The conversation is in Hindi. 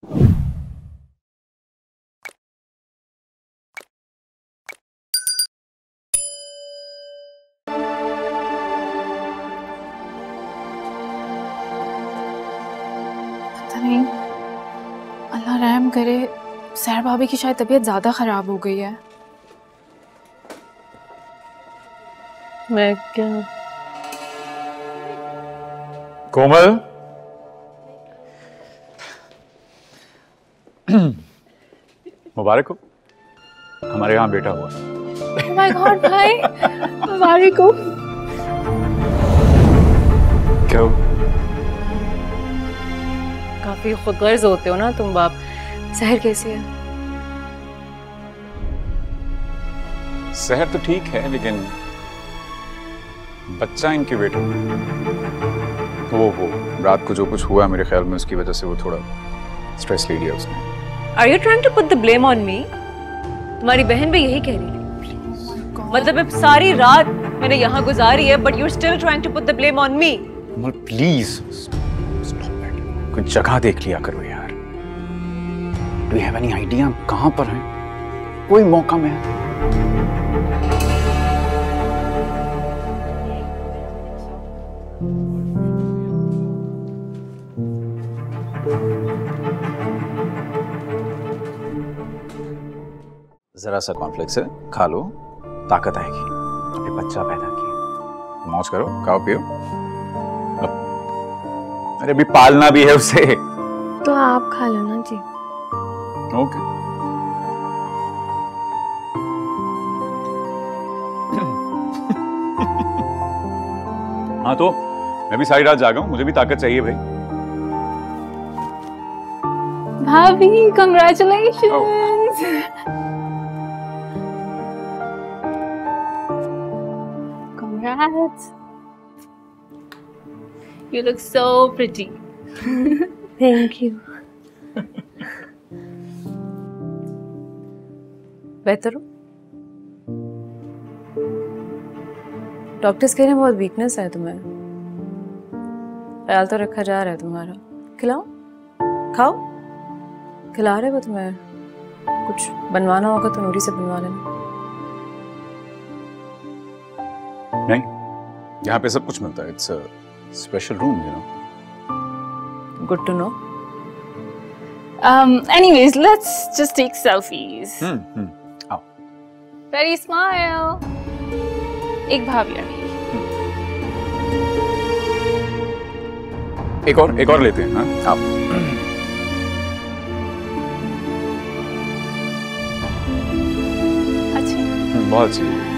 पता नहीं, अल्लाह रहम करे, सहर भाभी की शायद तबीयत ज्यादा खराब हो गई है। मैं क्या? कोमल, मुबारक हो, हमारे यहाँ बेटा हुआ। Oh my God भाई, मुबारक हो। क्या हो? काफी खुदगर्ज होते हो ना तुम बाप। सहर कैसी है? सहर तो ठीक है, लेकिन बच्चा इनक्यूबेटर वो रात को जो कुछ हुआ मेरे ख्याल में उसकी वजह से वो थोड़ा स्ट्रेस ले लिया उसने। Are you trying to put the blame on me? तुम्हारी बहन भी यही कह रही थी। मतलब अब सारी रात मैंने यहाँ गुजारी है, but you're still trying to put the blame on me. Please stop it. कोई जगह देख लिया करो यार। Do you have any idea कहाँ पर हैं? कोई मौका में है? जरा सा कॉन्फ्लेक्स है, खा लो, ताकत आएगी। अभी बच्चा पैदा किया, मौज करो, खाओ पियो। अरे अभी पालना भी है उसे। तो आप खा लो ना जी। ओके। हाँ तो मैं भी सारी रात जागा हूँ, मुझे भी ताकत चाहिए भाई। भाभी congratulations। Congrats. You look so pretty. Thank you. बेहतर हो? डॉक्टर्स कह रहे हैं बहुत वीकनेस है तुम्हें। ख्याल तो रखा जा रहा है तुम्हारा। खिलाओ, खाओ। खिला रहे वो तुम्हें। कुछ बनवाना होगा तो नूरी से बनवा लेना। नहीं, यहाँ पे सब कुछ मिलता है। It's a special room, you know. Good to know. Anyways, let's just take selfies. आओ। Ready, smile. एक भाभी और मेरी। एक और लेते हैं। हाँ, आप। अच्छा। बहुत अच्छी।